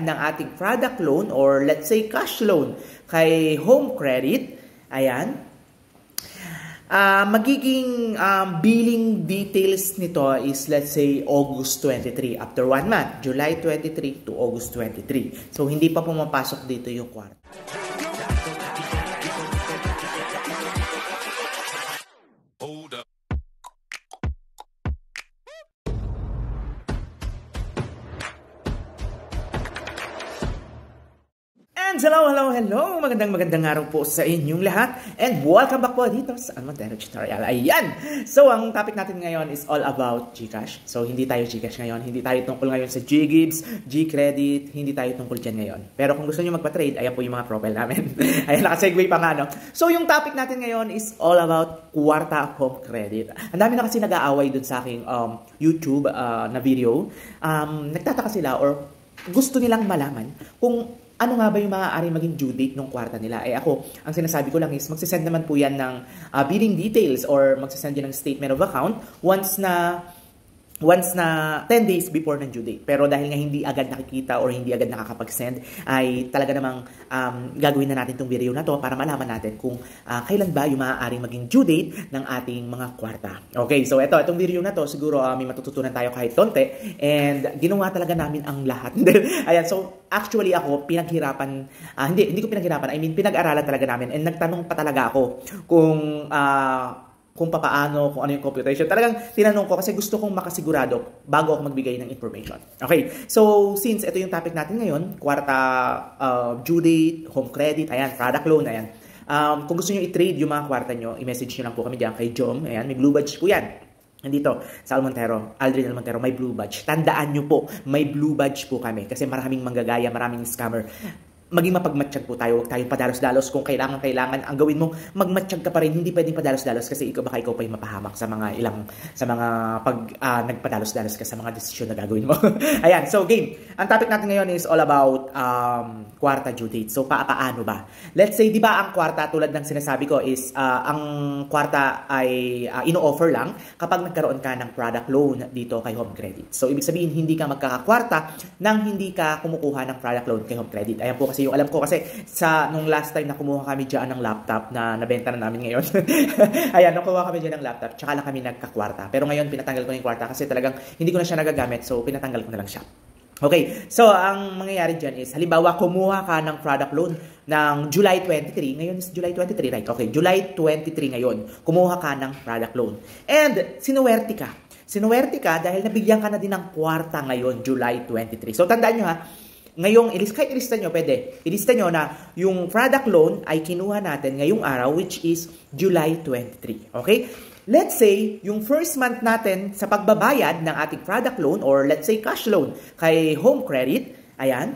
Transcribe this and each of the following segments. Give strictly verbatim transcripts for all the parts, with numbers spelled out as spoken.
pagbabayad ng ating product loan or let's say cash loan kay Home Credit, ayan, uh, magiging um, billing details nito is let's say August twenty-three, after one month, July twenty-three to August twenty-three. So hindi pa pumapasok dito yung kwarta. Hello, hello, hello! Magandang magandang araw po sa inyong lahat and welcome back po dito sa Montero Tutorial. Ayan! So, ang topic natin ngayon is all about GCash. So, hindi tayo GCash ngayon, hindi tayo tungkol ngayon sa G-Gibbs, G-Credit, hindi tayo tungkol dyan ngayon. Pero kung gusto nyo magpa-trade, ayan po yung mga profile namin. Ayan, nakasegue pa nga, no? So, yung topic natin ngayon is all about Kwarta Home Credit. Ang dami na kasi nag-aaway dun sa aking um, YouTube uh, na video. Um, nagtataka sila or gusto nilang malaman kung ano nga ba yung maaari maging due date ng kwarta nila? Eh ako, ang sinasabi ko lang is magsisend naman po yan ng uh, billing details or magsisend yan ng statement of account once na once na ten days before ng due date. Pero dahil nga hindi agad nakikita or hindi agad nakakapag-send, ay talaga namang um, gagawin na natin itong video na to para malaman natin kung uh, kailan ba yung maaaring maging due date ng ating mga kwarta. Okay, so ito, itong video na to, siguro uh, may matututunan tayo kahit konti. And ginawa talaga namin ang lahat. Ayan, so actually ako, pinaghirapan, uh, hindi, hindi ko pinaghirapan, I mean, pinag-aralan talaga namin. And nagtanong pa talaga ako kung Uh, kung papaano, kung ano yung computation. Talagang tinanong ko kasi gusto kong makasigurado bago ako magbigay ng information. Okay, so since ito yung topic natin ngayon, kwarta, uh, due date, home credit, ayan, product loan, ayan. Um, kung gusto nyo i-trade yung mga kwarta nyo, i-message nyo lang po kami dyan kay Jom. Ayan, may blue badge po yan. Nandito, sa Almontero, Aldrin Almontero, may blue badge. Tandaan nyo po, may blue badge po kami kasi maraming manggagaya, maraming scammer. Maging mapagmatsyag po tayo, huwag tayong padalos-dalos. Kung kailangan-kailangan, ang gawin mo, magmatsyag ka pa rin, hindi pwedeng padalos-dalos kasi ikaw baka ikaw pa yung mapahamak sa mga ilang, sa mga pag uh, nagpadalos-dalos ka sa mga desisyon na gagawin mo. Ayan, so game. Ang topic natin ngayon is all about um, kwarta due date. So, pa paano ba? Let's say, di ba ang kwarta, tulad ng sinasabi ko, is uh, ang kwarta ay uh, ino-offer lang kapag nagkaroon ka ng product loan dito kay Home Credit. So, ibig sabihin, hindi ka magkakakwarta nang hindi ka kumukuha ng product loan kay Home Credit. Ayan po kasi yung alam ko kasi sa nung last time na kumuha kami dyan ng laptop na nabenta na namin ngayon. Ayan, nung kumuha kami dyan ng laptop, tsaka lang kami nagkakwarta. Pero ngayon, pinatanggal ko na yung kwarta kasi talagang hindi ko na siya nagagamit. So, pinatanggal ko na lang siya. Okay, so ang mangyayari dyan is, halimbawa, kumuha ka ng product loan ng July twenty-three. Ngayon is July twenty-three, right? Okay, July twenty-three ngayon. Kumuha ka ng product loan. And, sinuwerte ka. Sinuwerte ka dahil nabigyan ka na din ng kwarta ngayon, July twenty-three. So, tandaan nyo ha, ngayong, ilis, kahit ilista nyo, pwede. Ilista nyo na yung product loan ay kinuha natin ngayong araw, which is July twenty-three. Okay? Let's say, yung first month natin sa pagbabayad ng ating product loan or let's say cash loan kay Home Credit, ayan,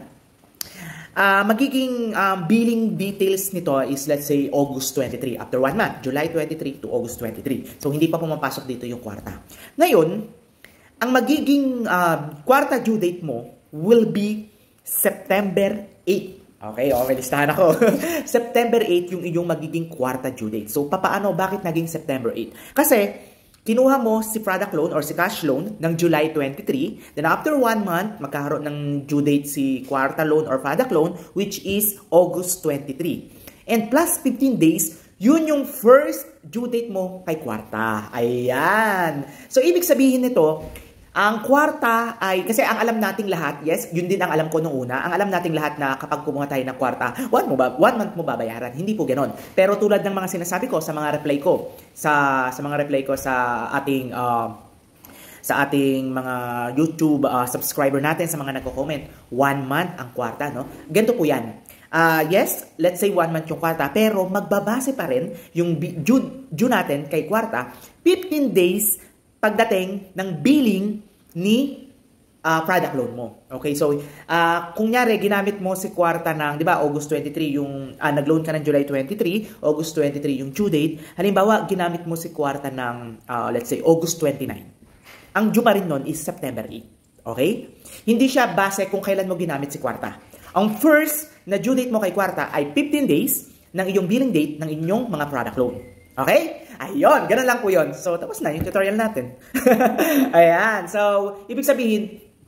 uh, magiging um, billing details nito is let's say August twenty-three, after one month, July twenty-three to August twenty-three. So, hindi pa pumapasok dito yung kwarta. Ngayon, ang magiging uh, kwarta due date mo will be September eighth. Okay, okay, listahan ako. September eighth yung iyong magiging kwarta due date. So, papaano, bakit naging September eighth? Kasi, kinuha mo si product loan or si cash loan ng July twenty-three. Then, after one month, magkakaroon ng due date si kwarta loan or product loan, which is August twenty-three. And plus fifteen days, yun yung first due date mo kay kwarta. Ayan. So, ibig sabihin nito, ang kwarta ay, kasi ang alam nating lahat, yes, yun din ang alam ko nung una, ang alam nating lahat na kapag kumuha tayo ng kwarta, one, mo ba, one month mo babayaran. Hindi po ganon. Pero tulad ng mga sinasabi ko sa mga reply ko, sa, sa mga reply ko sa ating, uh, sa ating mga YouTube uh, subscriber natin, sa mga nagko-comment, one month ang kwarta, no? Ganito po yan. Uh, yes, let's say one month yung kwarta, pero magbabase pa rin yung due, due natin kay kwarta, fifteen days pagdating ng billing ni uh, product loan mo. Okay, so uh, kung nyari, ginamit mo si kwarta ng, di ba, August twenty-three, yung uh, nag-loan ka ng July twenty-three, August twenty-three yung due date. Halimbawa, ginamit mo si kwarta ng, uh, let's say, August twenty-nine. Ang due pa rin nun is September eighth. Okay? Hindi siya base kung kailan mo ginamit si kwarta. Ang first na due date mo kay kwarta ay fifteen days ng iyong billing date ng inyong mga product loan. Okay? Ayun, ganun lang po yun. So, tapos na yung tutorial natin. Ayan. So, ibig sabihin,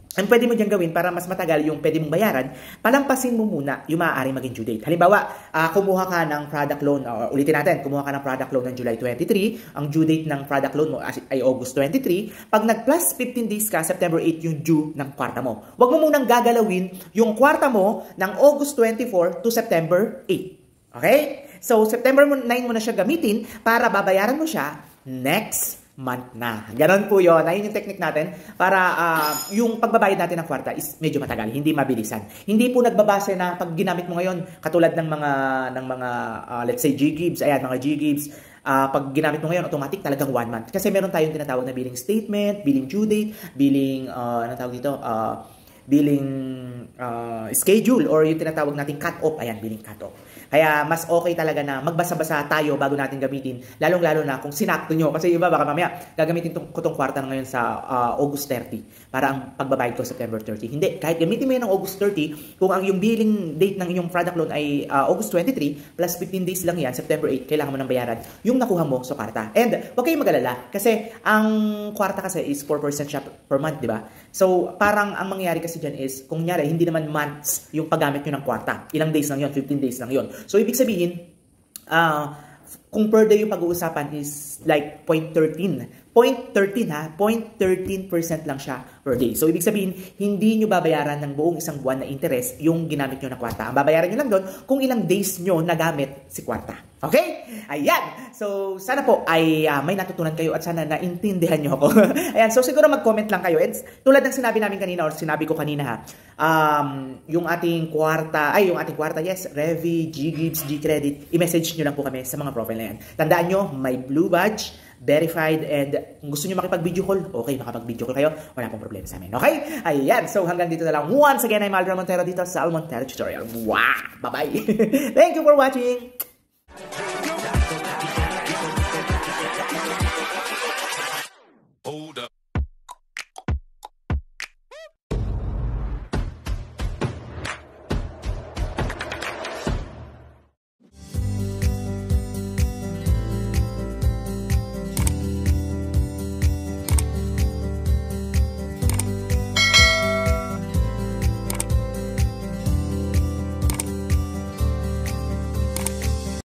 ang pwede mo dyan gawin para mas matagal yung pwede mong bayaran, palampasin mo muna yung maaari maging due date. Halimbawa, uh, kumuha ka ng product loan, uh, ulitin natin, kumuha ka ng product loan ng July twenty-three, ang due date ng product loan mo ay August twenty-three, pag nag-plus fifteen days ka, September eight yung due ng kwarta mo. Huwag mo munang gagalawin yung kwarta mo ng August twenty-four to September eight. Okay? So, September nine mo na siya gamitin para babayaran mo siya next month na. Ganon po yun. Ayun yung technique natin para uh, yung pagbabayad natin ng kwarta is medyo matagal, hindi mabilisan. Hindi po nagbabase na pag ginamit mo ngayon, katulad ng mga, ng mga uh, let's say G-Gibbs, ayan, mga G-Gibbs, uh, pag ginamit mo ngayon, automatic talagang one month. Kasi meron tayong tinatawag na billing statement, billing due date, billing, uh, ano tawag dito, uh, billing uh, schedule, or yung tinatawag nating cut-off, ayan, billing cut-off. Kaya mas okay talaga na magbasa-basa tayo bago natin gamitin, lalong-lalo na kung sinakto nyo. Kasi iba baka mamaya gagamitin ko tong kwarta na ngayon sa uh, August thirty para ang pagbabayad ko September thirty. Hindi, kahit gamitin mo yan ng August thirty, kung ang yung billing date ng inyong product loan ay uh, August twenty-three, plus fifteen days lang yan, September eight, kailangan mo nang bayaran yung nakuha mo sa kwarta. And huwag kayong mag-alala kasi ang kwarta kasi is four percent siya per month, di ba? So parang ang mangyayari kasi dyan is, kung nyari, hindi naman months yung paggamit nyo ng kwarta. Ilang days lang yon, fifteen days lang yon. So, ibig sabihin, uh, kung per day yung pag-uusapan is like zero point one three. zero point one three ha, zero point one three percent lang siya per day. So, ibig sabihin, hindi nyo babayaran ng buong isang buwan na interest yung ginamit nyo na kwarta. Ang babayaran nyo lang doon kung ilang days nyo nagamit si kwarta. Okay? Ayan. So, sana po ay uh, may natutunan kayo at sana naintindihan nyo ako. Ayan. So, siguro mag-comment lang kayo. And tulad ng sinabi namin kanina or sinabi ko kanina ha, um, yung ating kwarta, ay, yung ating kwarta, yes, Revi, G-Gibbs, G-Credit, i-message nyo lang po kami sa mga profile na yan. Tandaan nyo, may blue badge, verified, and kung gusto nyo makipag-video call, okay, makapag-video call kayo, wala pong problema sa amin, okay? Ayan, so hanggang dito na lang. Once again, I'm Aldrin Montero dito sa Al Montero Tutorial. Wow! Bye-bye! Thank you for watching!